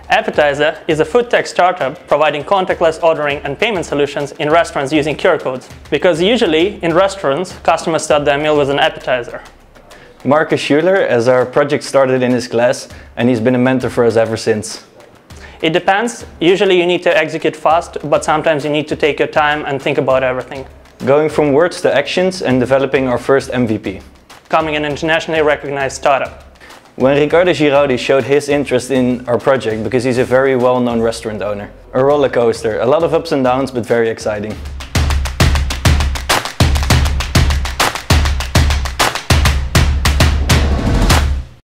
Appetizer is a food tech startup providing contactless ordering and payment solutions in restaurants using QR codes. Because usually, in restaurants, customers start their meal with an appetizer. Marcus Schuler, as our project started in his class, and he's been a mentor for us ever since. It depends. Usually you need to execute fast, but sometimes you need to take your time and think about everything. Going from words to actions and developing our first MVP. Becoming an internationally recognized startup. When Ricardo Giraudi showed his interest in our project because he's a very well-known restaurant owner. A roller coaster, a lot of ups and downs, but very exciting.